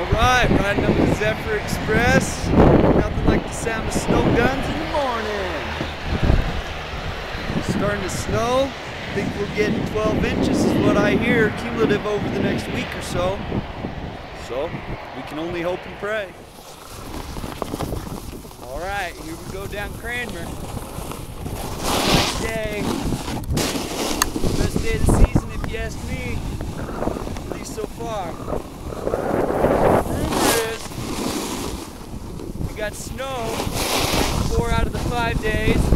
Alright, riding up the Zephyr Express. Nothing like the sound of snow guns in the morning. It's starting to snow. I think we're getting 12 inches is what I hear, cumulative over the next week or so. So, we can only hope and pray. Alright, here we go down Cranmer. Nice day. Best day of the season if you ask me. At least so far. Rumor is we got snow 4 out of the 5 days.